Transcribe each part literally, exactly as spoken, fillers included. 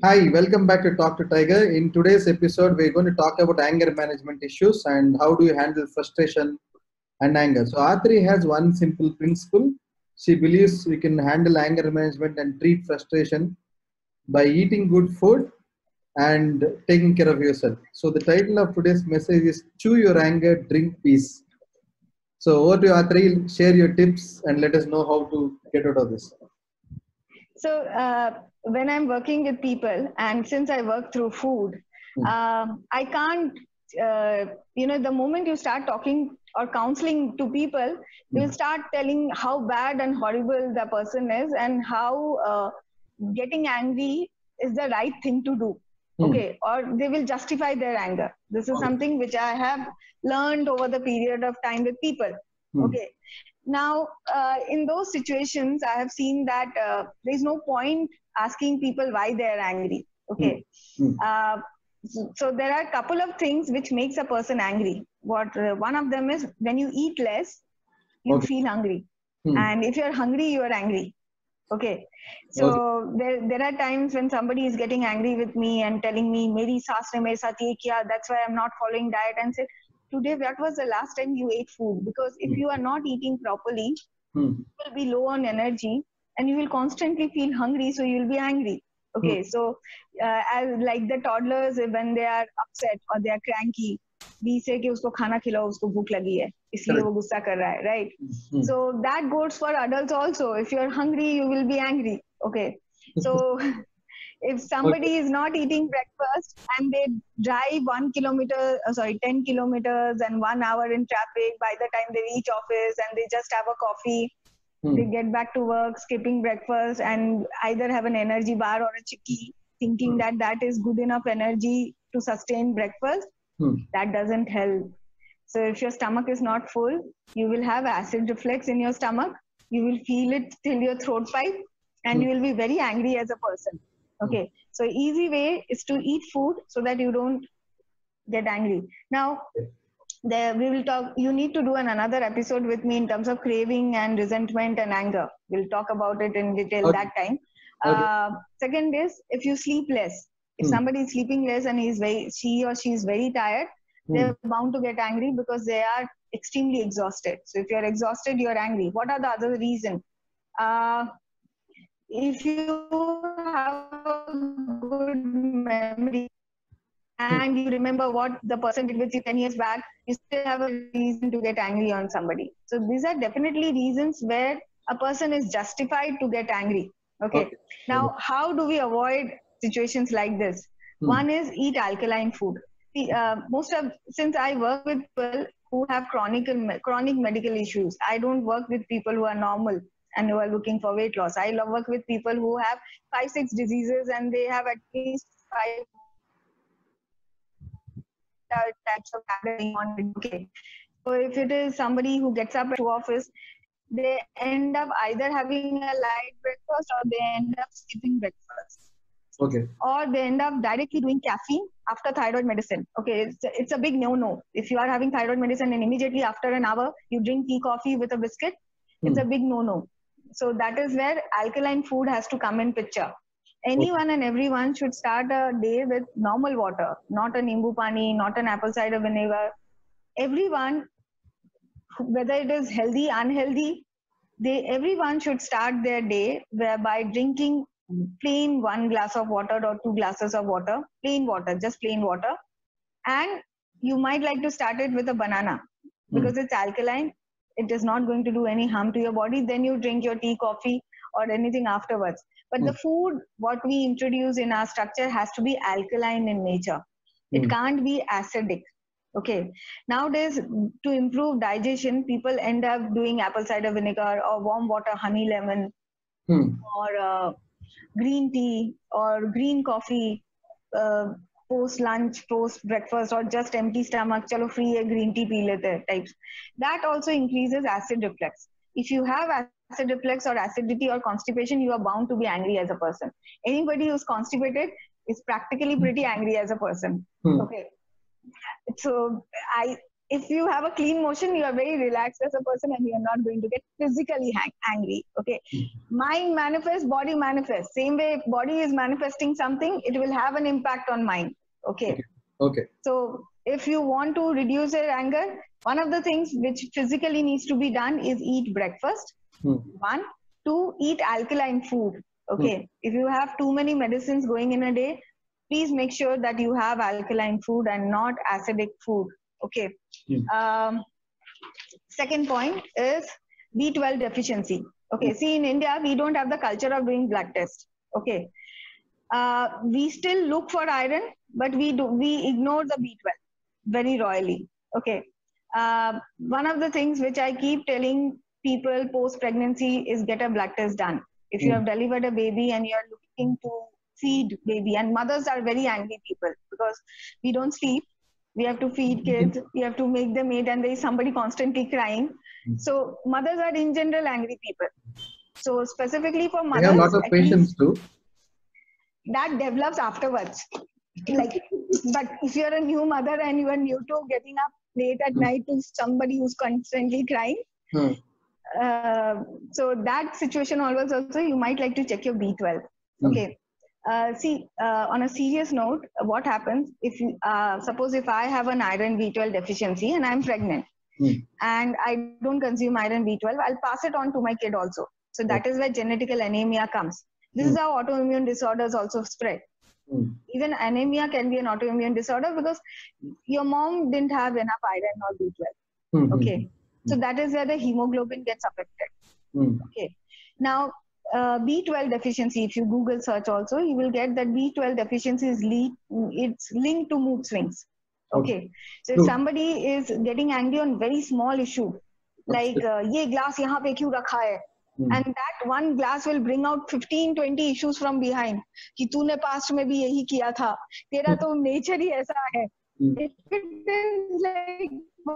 Hi, welcome back to Talk to Tiger. In today's episode, we're going to talk about anger management issues and how do you handle frustration and anger. So, Athri has one simple principle. She believes we can handle anger management and treat frustration by eating good food and taking care of yourself. So, the title of today's message is Chew Your Anger, Drink Peace. So, over to you, Athri. Share your tips and let us know how to get out of this. So uh, when I'm working with people, and since I work through food, Hmm. uh, I can't, uh, you know, the moment you start talking or counseling to people, you'll start telling how bad and horrible the person is and how uh, getting angry is the right thing to do. Hmm. Okay, or they will justify their anger. This is Okay. something which I have learned over the period of time with people. Hmm. Okay, now uh, in those situations, I have seen that uh, there is no point asking people why they are angry. Okay, Hmm. uh, so, so there are a couple of things which makes a person angry. What uh, one of them is when you eat less, you Okay. feel hungry, Hmm. and if you're hungry, you are angry. Okay, so Okay. there there are times when somebody is getting angry with me and telling me, "मेरी सास ने मेरे साथ ये किया, that's why I'm not following diet," and say, "Today, what was the last time you ate food?" Because if Hmm. you are not eating properly, Hmm. you will be low on energy and you will constantly feel hungry, so you will be angry. Okay, Hmm. so uh, as like the toddlers, when they are upset or they are cranky, we say कि उसको खाना खिलाओ, उसको भूख लगी है, इसलिए Correct. वो गुस्सा कर रहा है, right? Hmm. So that goes for adults also. If you're hungry, you will be angry. Okay, so if somebody Okay. is not eating breakfast and they drive one kilometer, uh, sorry, ten kilometers and one hour in traffic, by the time they reach office and they just have a coffee, Hmm. they get back to work, skipping breakfast, and either have an energy bar or a chikki, thinking Hmm. that that is good enough energy to sustain breakfast. Hmm. That doesn't help. So if your stomach is not full, you will have acid reflux in your stomach. You will feel it till your throat pipe, and Hmm. you will be very angry as a person. Okay. So easy way is to eat food so that you don't get angry. Now, there we will talk. You need to do an another episode with me in terms of craving and resentment and anger. We'll talk about it in detail Okay. that time. Okay. Uh, second is if you sleep less. If Hmm. somebody is sleeping less and he's very, she or she is very tired, Hmm. they're bound to get angry because they are extremely exhausted. So if you're exhausted, you're angry. What are the other reasons? Uh, if you have a good memory Hmm. and you remember what the person did with you ten years back, you still have a reason to get angry on somebody. So these are definitely reasons where a person is justified to get angry. Okay. Okay. Okay. Now, how do we avoid situations like this? Hmm. One is eat alkaline food. See, uh, most of since I work with people who have chronic chronic medical issues, I don't work with people who are normal and who are looking for weight loss. I love work with people who have five, six diseases and they have at least five types of tablets on it. Okay. So if it is somebody who gets up to office, they end up either having a light breakfast or they end up skipping breakfast. Okay. Or they end up directly doing caffeine after thyroid medicine. Okay, it's, it's a big no-no. If you are having thyroid medicine and immediately after an hour you drink tea coffee with a biscuit, Hmm. it's a big no-no. So that is where alkaline food has to come in picture. Anyone and everyone should start a day with normal water, not a nimbu pani, not an apple cider vinegar. Everyone, whether it is healthy, unhealthy, they everyone should start their day by drinking plain one glass of water or two glasses of water, plain water, just plain water. And you might like to start it with a banana because it's alkaline. It is not going to do any harm to your body. Then you drink your tea, coffee, or anything afterwards. But Hmm. the food, what we introduce in our structure has to be alkaline in nature. It Hmm. can't be acidic. Okay. Nowadays, to improve digestion, people end up doing apple cider vinegar or warm water, honey lemon, Hmm. or uh, green tea or green coffee uh, post lunch, post breakfast, or just empty stomach. Chalo free hai, green tea pee lete hai, types. That also increases acid reflux. If you have acid reflux or acidity or constipation, you are bound to be angry as a person. Anybody who's constipated is practically pretty angry as a person. Hmm. Okay. So I if you have a clean motion, you are very relaxed as a person and you are not going to get physically hang- angry. Okay. Mind manifests, body manifests. Same way, if body is manifesting something, it will have an impact on mind. Okay. Okay. Okay. So if you want to reduce your anger, one of the things which physically needs to be done is eat breakfast. Hmm. One, two, eat alkaline food. Okay. Hmm. If you have too many medicines going in a day, please make sure that you have alkaline food and not acidic food. Okay. Hmm. Um, second point is B twelve deficiency. Okay. Hmm. See, in India, we don't have the culture of doing blood test. Okay. Uh, we still look for iron, but we do we ignore the B twelve very royally. Okay. Uh, one of the things which I keep telling people post pregnancy is get a blood test done. If you Hmm. have delivered a baby and you are looking to feed baby, and mothers are very angry people because we don't sleep. We have to feed kids. We have to make them eat, and there is somebody constantly crying. So mothers are in general angry people. So specifically for They have a mothers, lot of at patience least too. that develops afterwards. Like, but if you're a new mother and you are new to getting up late at Hmm. night to somebody who's constantly crying, Hmm. uh, so that situation always also you might like to check your B twelve. Hmm. Okay. Uh, see, uh, on a serious note, what happens if you, uh, suppose if I have an iron B twelve deficiency and I'm pregnant Hmm. and I don't consume iron B twelve, I'll pass it on to my kid also. So that is where genetical anemia comes. This is how autoimmune disorders also spread. Hmm. Even anemia can be an autoimmune disorder because your mom didn't have enough iron or B twelve. Hmm. Okay. So that is where the hemoglobin gets affected. Hmm. Okay. Now, uh, B twelve deficiency, if you Google search also, you will get that B twelve deficiency is lead, it's linked to mood swings. Okay. So if True. somebody is getting angry on very small issue, like uh, ye glass yahan pe kyun rakha hai? Hmm. And that one glass will bring out fifteen, twenty issues from behind. कि तूने past में भी यही किया था. तेरा तो nature ही ऐसा है. Hmm. If it is like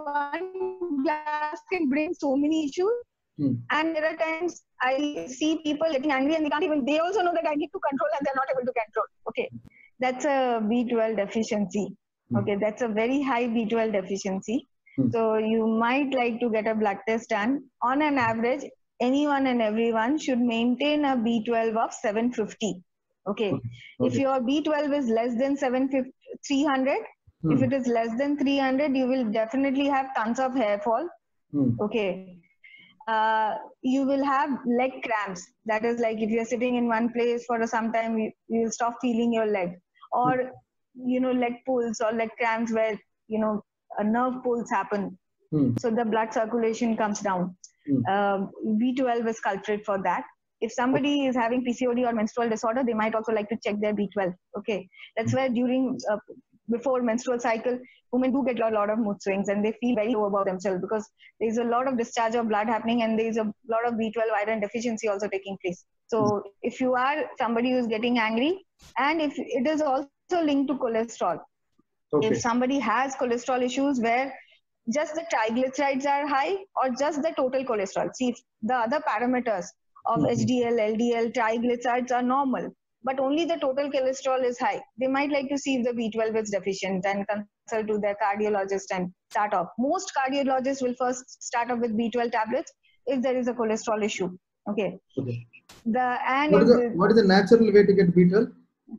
one glass can bring so many issues, Hmm. and there are times I see people getting angry and they can't even, they also know that I need to control and they're not able to control. Okay. That's a B twelve deficiency. Okay. That's a very high B twelve deficiency. Hmm. So you might like to get a blood test done. On an average, anyone and everyone should maintain a B twelve of seven fifty. Okay. Okay. If Okay. your B twelve is less than seven fifty, three hundred, Hmm. if it is less than three hundred, you will definitely have tons of hair fall. Hmm. Okay. Uh, you will have leg cramps. That is like if you're sitting in one place for some time, you, you'll stop feeling your leg. Or, you know, leg pulls or leg cramps where, you know, a nerve pulls happen. Hmm. So the blood circulation comes down. Hmm. Uh, B twelve is culprit for that. If somebody is having P C O D or menstrual disorder, they might also like to check their B twelve. Okay. That's where during, uh, before menstrual cycle, women do get a lot of mood swings and they feel very low about themselves because there's a lot of discharge of blood happening and there's a lot of B twelve iron deficiency also taking place. So if you are somebody who's getting angry, and if it is also linked to cholesterol, Okay. if somebody has cholesterol issues where just the triglycerides are high or just the total cholesterol, see if the other parameters of Mhm. H D L, L D L, triglycerides are normal, but only the total cholesterol is high, they might like to see if the B twelve is deficient and consult to their cardiologist and start off. Most cardiologists will first start off with B twelve tablets if there is a cholesterol issue. Okay. Okay. The and What if is the the, what is the natural way to get B twelve?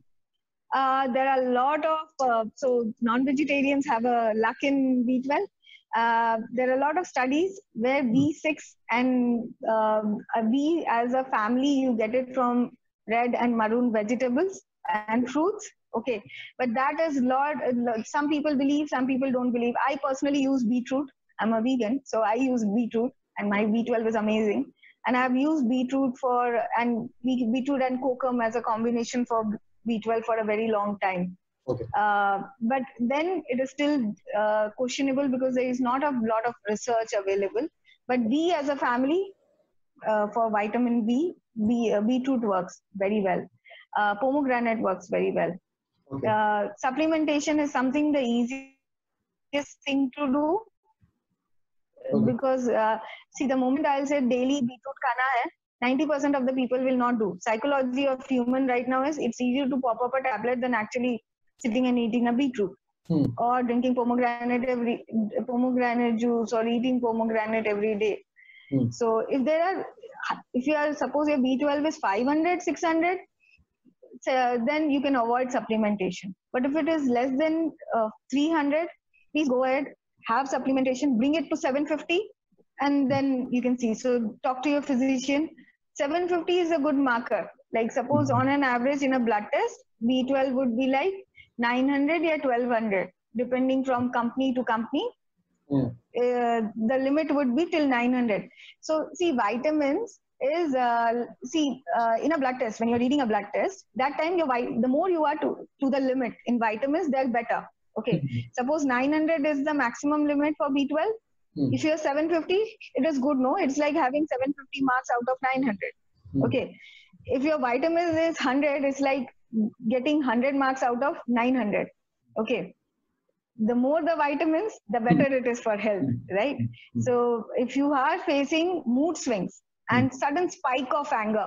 uh, there are a lot of uh, so non-vegetarians have a luck in B twelve. Uh, there are a lot of studies where B six and um, uh, we as a family you get it from red and maroon vegetables and fruits. Okay, but that is lot. Some people believe, some people don't believe. I personally use beetroot. I'm a vegan, so I use beetroot, and my B twelve is amazing. And I've used beetroot for and beetroot and kokum as a combination for B twelve for a very long time. Okay. Uh, but then it is still uh, questionable because there is not a lot of research available. But we as a family, uh, for vitamin B, B uh, beetroot works very well. Uh, pomegranate works very well. Okay. Uh, supplementation is something the easiest thing to do Okay. because uh, see, the moment I'll say daily beetroot khana hai, ninety percent of the people will not do. Psychology of human right now is it's easier to pop up a tablet than actually sitting and eating a beetroot. Hmm. or drinking pomegranate every pomegranate juice or eating pomegranate every day. Hmm. So if there are, if you are, suppose your B twelve is five hundred, six hundred, so then you can avoid supplementation. But if it is less than uh, three hundred, please go ahead, have supplementation, bring it to seven fifty, and then you can see. So talk to your physician. seven fifty is a good marker. Like suppose on an average in a blood test, B twelve would be like nine hundred or twelve hundred, depending from company to company. Yeah. Uh, the limit would be till nine hundred. So see, vitamins is uh, see uh, in a blood test, when you're reading a blood test, that time your the more you are to to the limit in vitamins, they're better. Okay, Mm-hmm. suppose nine hundred is the maximum limit for B twelve. Mm-hmm. If you're seven fifty, it is good. No, it's like having seven fifty marks out of nine hundred. Mm-hmm. Okay, if your vitamins is one hundred, it's like getting one hundred marks out of nine hundred. Okay, the more the vitamins, the better it is for health, right? So if you are facing mood swings and sudden spike of anger,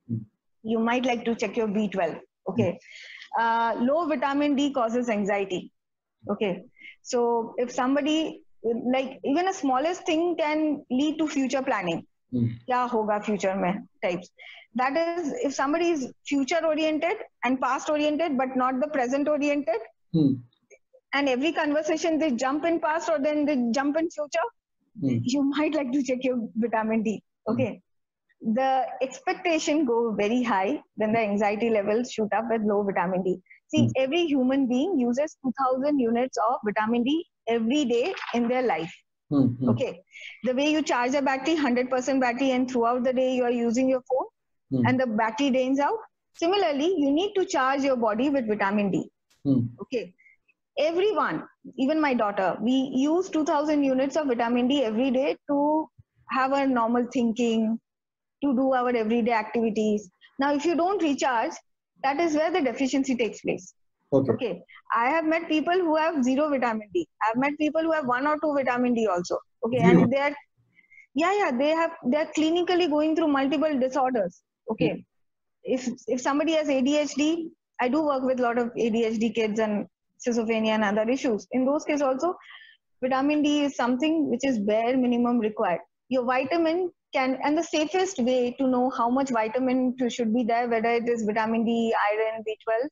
you might like to check your B twelve. Okay, uh, low vitamin D causes anxiety. Okay, so if somebody, like even a smallest thing can lead to future planning. Kya hoga future mein types. That is, if somebody is future oriented and past oriented but not the present oriented, Mm. and every conversation they jump in past or then they jump in future, Mm. you might like to check your vitamin D. Okay, the expectation go very high, then the anxiety levels shoot up with low vitamin D. See, Mm. every human being uses two thousand units of vitamin D every day in their life. Mm. Okay, the way you charge a battery, one hundred percent battery, and throughout the day you are using your phone, Mm. and the battery drains out. Similarly, you need to charge your body with vitamin D. Mm. Okay, everyone, even my daughter, we use two thousand units of vitamin D every day to have a normal thinking, to do our everyday activities. Now, if you don't recharge, that is where the deficiency takes place. Okay. Okay, I have met people who have zero vitamin D. I've met people who have one or two vitamin D also. Okay, Zero. and they are, yeah, yeah, they have, they are clinically going through multiple disorders. Okay, Mm. if if somebody has A D H D, I do work with a lot of A D H D kids and schizophrenia and other issues. In those cases also, vitamin D is something which is bare minimum required. Your vitamin can, and the safest way to know how much vitamin to, should be there, whether it is vitamin D, iron, B twelve,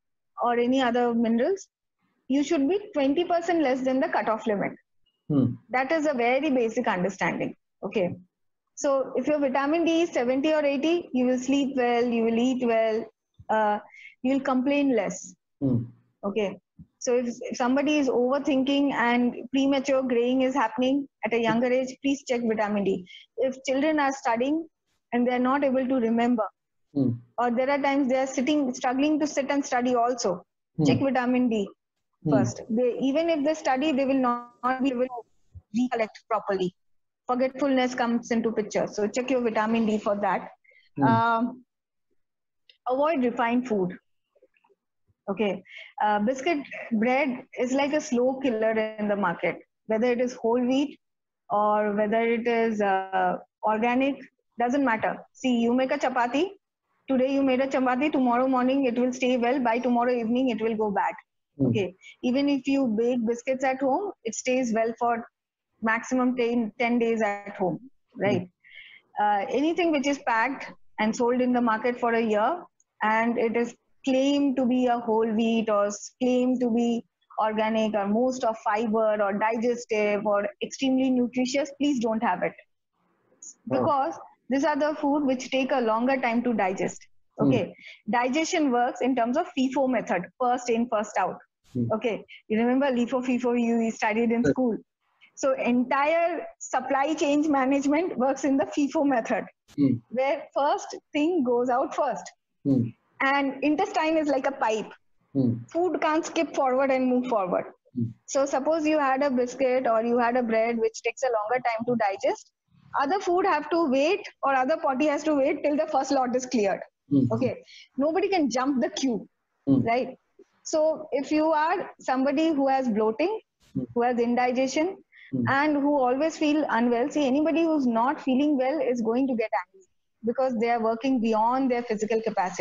or any other minerals, you should be twenty percent less than the cutoff limit. Mm. That is a very basic understanding. Okay. So if your vitamin D is seventy or eighty, you will sleep well, you will eat well, uh, you will complain less. Mm. Okay. So if, if somebody is overthinking and premature graying is happening at a younger age, please check vitamin D. If children are studying and they are not able to remember, Mm. or there are times they are sitting, struggling to sit and study also, Mm. check vitamin D Mm. first. They, even if they study, they will not, not be able to recollect properly. Forgetfulness comes into picture. So check your vitamin D for that. Mm. Um, avoid refined food. Okay, uh, biscuit bread is like a slow killer in the market, whether it is whole wheat or whether it is uh, organic, doesn't matter. See, you make a chapati, today you made a chapati, tomorrow morning it will stay well, by tomorrow evening it will go bad. Mm. Okay, even if you bake biscuits at home, it stays well for maximum ten, ten days at home, right? Uh, anything which is packed and sold in the market for a year and it is claimed to be a whole wheat or claimed to be organic or most of fiber or digestive or extremely nutritious, please don't have it, because these are the food which take a longer time to digest. Okay, mm. Digestion works in terms of FIFO method, first in, first out. Mm. Okay, you remember LIFO, FIFO you studied in school. So entire supply chain management works in the FIFO method, mm. where first thing goes out first. Mm. And intestine is like a pipe. Mm. Food can't skip forward and move forward. Mm. So suppose you had a biscuit or you had a bread which takes a longer time to digest, other food have to wait or other potty has to wait till the first lot is cleared. Mm. Okay, nobody can jump the queue, mm. right? So if you are somebody who has bloating, mm. who has indigestion, mm. and who always feel unwell, see, anybody who's not feeling well is going to get angry because they are working beyond their physical capacity.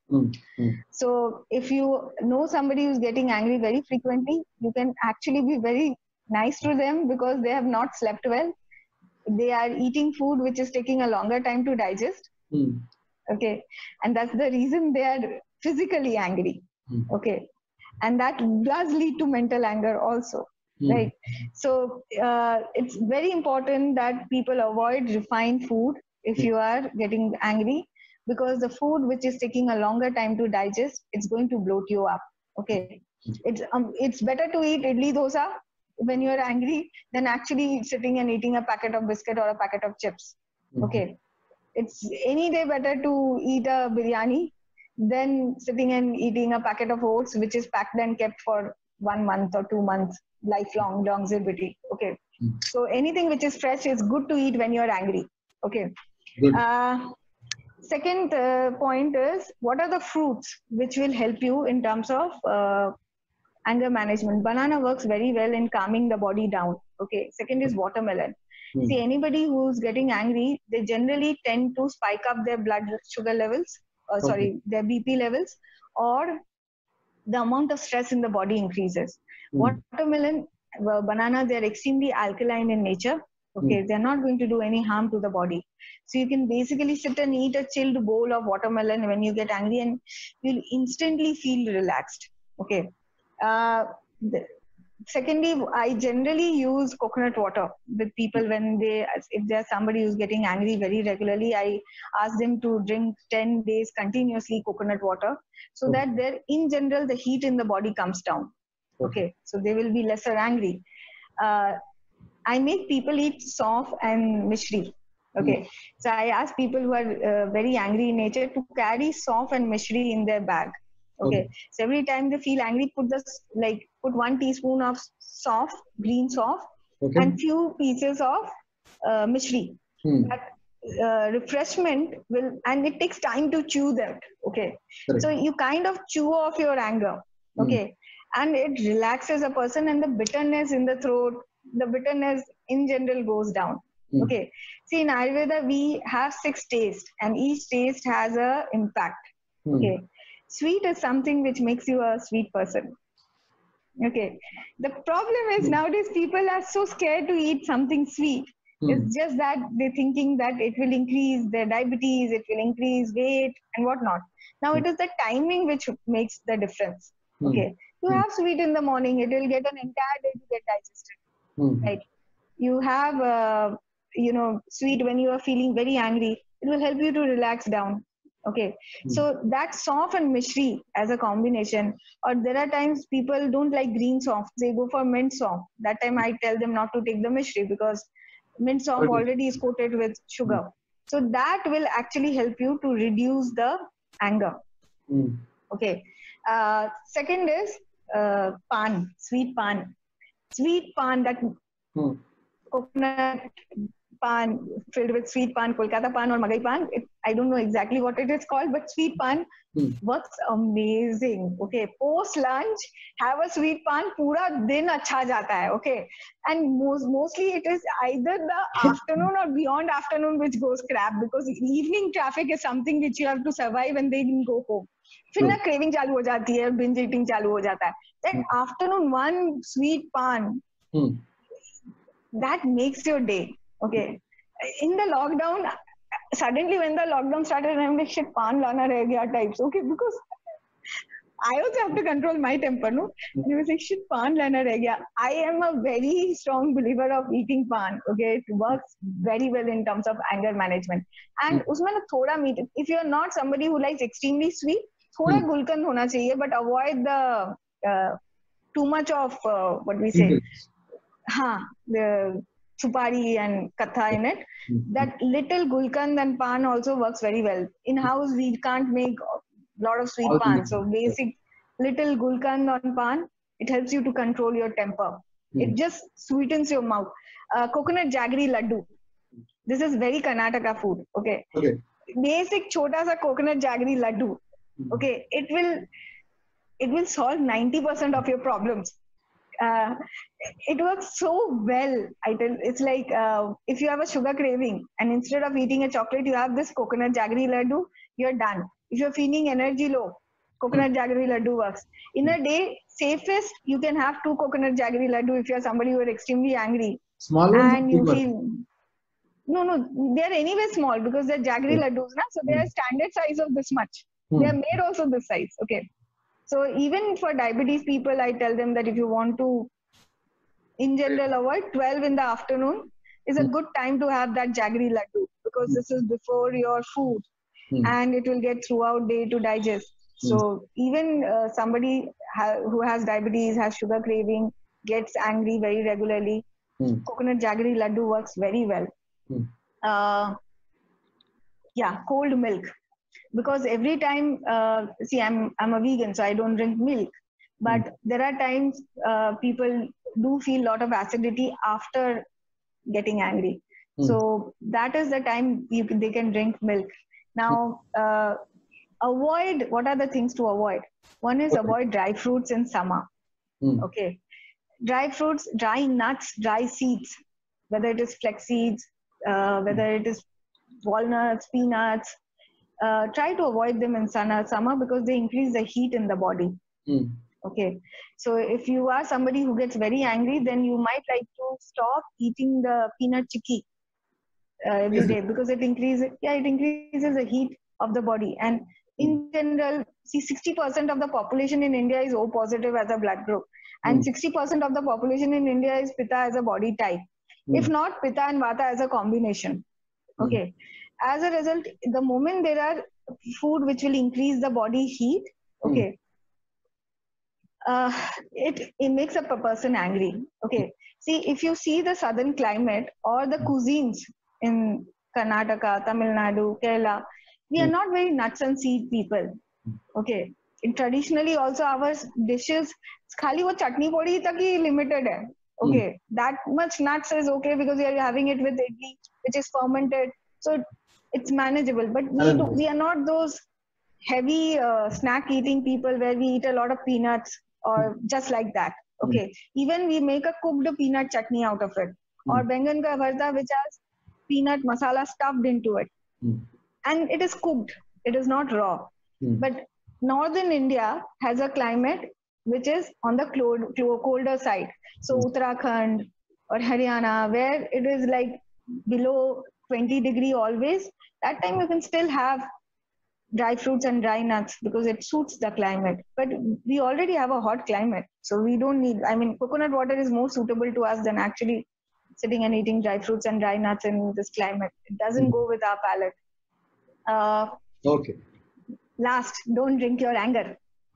Mm. Mm. So if you know somebody who's getting angry very frequently, you can actually be very nice to them because they have not slept well. They are eating food which is taking a longer time to digest. Mm. Okay. And that's the reason they are physically angry. Mm. Okay. And that does lead to mental anger also. Mm. Right. So uh, it's very important that people avoid refined food if you are getting angry, because the food which is taking a longer time to digest, it's going to bloat you up. Okay. It's um, it's better to eat idli dosa when you're angry than actually sitting and eating a packet of biscuit or a packet of chips. Okay. It's any day better to eat a biryani than sitting and eating a packet of oats which is packed and kept for one month or two months, lifelong longevity. Okay. So anything which is fresh is good to eat when you're angry. Okay. Good. Uh, second uh, point is, what are the fruits which will help you in terms of uh, anger management? Banana works very well in calming the body down. Okay. Second is watermelon. Mm. See, anybody who's getting angry, they generally tend to spike up their blood sugar levels, or Okay. sorry, their B P levels, or the amount of stress in the body increases. Mm. Watermelon, uh, banana, they're extremely alkaline in nature. Okay, Mm. they're not going to do any harm to the body. So you can basically sit and eat a chilled bowl of watermelon when you get angry, and you'll instantly feel relaxed. Okay. Uh, the, Secondly, I generally use coconut water with people when they, if there's somebody who's getting angry very regularly, I ask them to drink ten days continuously coconut water, so Okay. that there, in general, the heat in the body comes down. Okay. Okay, so they will be lesser angry. Uh, I make people eat soft and mishri. Okay, so I ask people who are uh, very angry in nature to carry soft and mishri in their bag. Okay. Okay. So every time they feel angry, put this, like put one teaspoon of soft, green soft, Okay. and few pieces of uh, mishri. Mm. That uh, refreshment will, and it takes time to chew that. Okay. Correct. So you kind of chew off your anger. Okay. And it relaxes a person, and the bitterness in the throat, the bitterness in general goes down. Mm. Okay. See, in Ayurveda, we have six tastes, and each taste has a impact. Mm. Okay. Sweet is something which makes you a sweet person. Okay. The problem is Mm. nowadays people are so scared to eat something sweet. Mm. It's just that they're thinking that it will increase their diabetes, it will increase weight and whatnot. Now it is the timing which makes the difference. Mm. Okay. You Mm. have sweet in the morning, it will get an entire day to get digested. Mm. Right. You have, uh, you know, sweet when you are feeling very angry, it will help you to relax down. Okay. Mm. So that soft and mishri as a combination, or there are times people don't like green soft, they go for mint soft. That time I tell them not to take the mishri because mint soft Okay. already is coated with sugar. So that will actually help you to reduce the anger. Mm. Okay. Uh, second is uh, pan, sweet pan. Sweet pan, that Mm. coconut pan filled with sweet pan, Kolkata pan or Magai pan. It, I don't know exactly what it is called, but sweet pan Mm. works amazing. Okay, post lunch, have a sweet pan, pura din acha jata hai. Okay, and most, mostly it is either the afternoon or beyond afternoon which goes crap, because evening traffic is something which you have to survive and then go home. फिर ना craving चालू हो जाती है, binge eating चालू हो जाता है. That afternoon one sweet pan, Mm. that makes your day. Okay. In the lockdown, suddenly when the lockdown started, I'm like, shit, pan lana reh gaya types. Okay, because I also have to control my temper, no? And I was like, shit, pan lana reh gaya. I am a very strong believer of eating pan. Okay, it works very well in terms of anger management. And usme na thoda meat. If you're not somebody who likes extremely sweet, thoda Hmm. gulkan hona chahiye, but avoid the uh, too much of uh, what we say. Singles. Huh, the supari and katha in it. Mm. That little gulkand and pan also works very well. In house, we can't make a lot of sweet All pan. the- So basic little gulkand on pan, it helps you to control your temper. Mm. It just sweetens your mouth. Uh, coconut jaggery laddu. This is very Karnataka food. Okay. Okay. Basic chota sa coconut jaggery laddu. Mm. Okay. It will, it will solve ninety percent of your problems. Uh, it works so well. I tell, it's like uh, if you have a sugar craving and instead of eating a chocolate, you have this coconut jaggery laddu, you're done. if you're feeling energy low, coconut jaggery laddu works. In a day, safest, you can have two coconut jaggery laddu if you're somebody who are extremely angry. Small ones And or you big feel, ones? no, no, they're anyway small because they're jaggery Hmm. laddus, na? So they are standard size of this much. Hmm. They are made also this size. Okay. So even for diabetes people, I tell them that if you want to, in general, avoid twelve in the afternoon is a Hmm. good time to have that jaggery laddu because Hmm. this is before your food Hmm. and it will get throughout day to digest. Hmm. So even uh, somebody ha- who has diabetes, has sugar craving, gets angry very regularly, Hmm. coconut jaggery laddu works very well. Hmm. Uh, yeah, cold milk. Because every time, uh, see, I'm I'm a vegan, so I don't drink milk. But Hmm. there are times uh, people do feel a lot of acidity after getting angry. Hmm. So that is the time you can, they can drink milk. Now, uh, avoid, what are the things to avoid? One is Okay. avoid dry fruits in summer. Hmm. Okay. Dry fruits, dry nuts, dry seeds, whether it is flax seeds, uh, whether it is walnuts, peanuts, uh, try to avoid them in sun- summer because they increase the heat in the body. Hmm. Okay. So if you are somebody who gets very angry, then you might like to stop eating the peanut chicky uh, every Is day it? because it increases, yeah, it increases the heat of the body. And in Hmm. general, see, sixty percent of the population in India is O positive as a blood group, and Hmm. sixty percent of the population in India is Pitta as a body type. Hmm. If not, Pitta and Vata as a combination. Hmm. Okay. As a result, the moment there are food which will increase the body heat, Hmm. okay, uh, it, it makes a per- person angry. Okay. See, if you see the southern climate or the cuisines in Karnataka, Tamil Nadu, Kerala, we are Hmm. not very nuts and seed people. Okay. In traditionally also our dishes, khali wo chutney podi tak hi limited hai. Hmm. Okay. That much nuts is okay because we are having it with idli, which is fermented. So it's manageable. But we do, Manageable. we are not those heavy uh, snack eating people where we eat a lot of peanuts or just like that. Hmm. Okay. Even we make a cooked peanut chutney out of it, or Hmm. bengan ka bharta which has peanut masala stuffed into it, Hmm. and it is cooked. It is not raw. Hmm. But northern India has a climate which is on the clo- clo- colder side. So Hmm. Uttarakhand or Haryana, where it is like below twenty degree always, that time you can still have dry fruits and dry nuts because it suits the climate. But we already have a hot climate, so we don't need, I mean, coconut water is more suitable to us than actually sitting and eating dry fruits and dry nuts in this climate. It doesn't Hmm. go with our palate. Uh, Okay. last, don't drink your anger.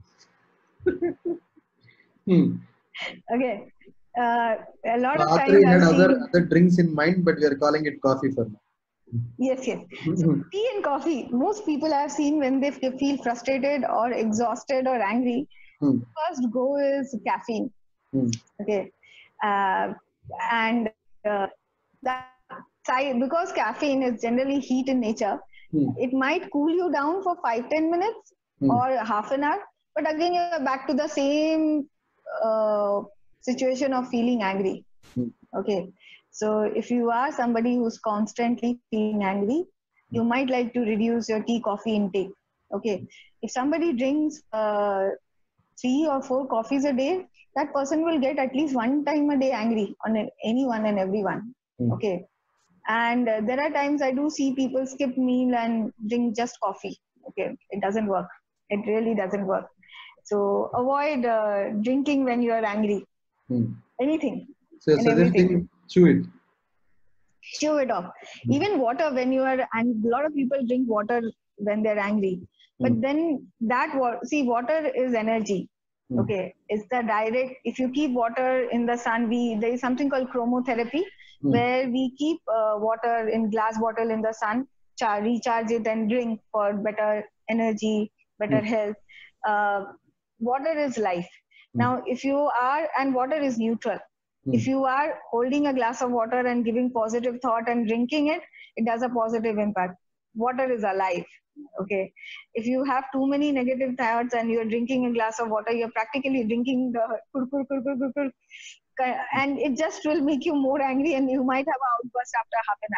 Hmm. Okay. Uh, a lot So of Athari times had I've other seen, other drinks in mind, but we are calling it coffee for now. yes, yes. So Hmm. tea and coffee, most people I've seen when they f- feel frustrated or exhausted or angry, Hmm. first go is caffeine. Hmm. Okay. Uh, and uh, that side, because caffeine is generally heat in nature, Hmm. it might cool you down for five ten minutes Hmm. or half an hour, but again you're back to the same uh, situation of feeling angry. Hmm. Okay. So if you are somebody who's constantly feeling angry, you might like to reduce your tea coffee intake. Okay. If somebody drinks uh, three or four coffees a day, that person will get at least one time a day angry on anyone and everyone. Hmm. Okay. And uh, there are times I do see people skip meal and drink just coffee. Okay. It doesn't work. It really doesn't work. So avoid uh, drinking when you are angry. Hmm. Anything So you're and everything. suggesting chew it. Chew it off. Even water when you are, and a lot of people drink water when they're angry. Hmm. But then that, wa- see, water is energy. Hmm. Okay, it's the direct. If you keep water in the sun, we there is something called chromotherapy, Hmm. where we keep uh, water in glass bottle in the sun, char- recharge it and drink for better energy, better Hmm. health. Uh, water is life. Hmm. Now, if you are, and water is neutral. Hmm. If you are holding a glass of water and giving positive thought and drinking it, it does a positive impact. Water is alive. Okay. If you have too many negative thoughts and you're drinking a glass of water, you're practically drinking the kur, kur, kur, kur, kur, kur, and it just will make you more angry and you might have an outburst after half an hour.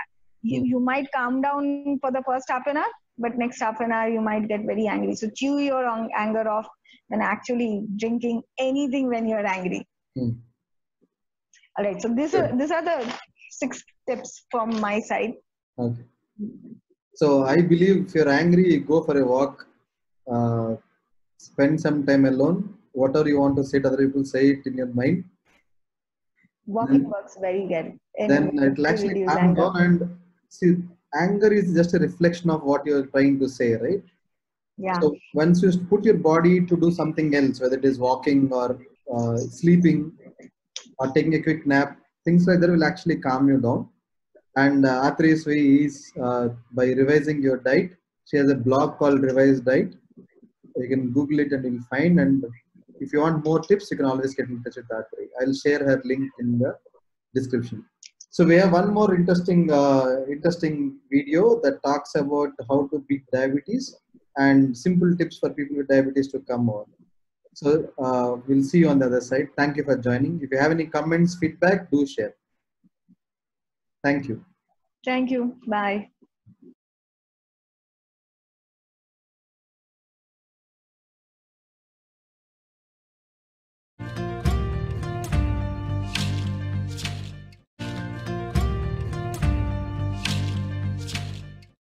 You, you might calm down for the first half an hour, but next half an hour you might get very angry. So chew your anger off than actually drinking anything when you're angry. Hmm. All right. So these are these are the six tips from my side. Okay. So I believe if you're angry, go for a walk, uh, spend some time alone. Whatever you want to say to other people, say it in your mind. Walking Then, works very good. then it will actually Reduce calm anger. down, and see, anger is just a reflection of what you're trying to say, right? Yeah. So once you put your body to do something else, whether it is walking or uh, sleeping or taking a quick nap, things like that will actually calm you down. And uh, Atri's way is uh, by revising your diet. She has a blog called Revised Diet. You can Google it and you'll find. And if you want more tips, you can always get in touch with Atri. I'll share her link in the description. So we have one more interesting, uh, interesting video that talks about how to beat diabetes and simple tips for people with diabetes to come over. So uh, we'll see you on the other side. Thank you for joining. If you have any comments, feedback, do share. Thank you. Thank you. Bye.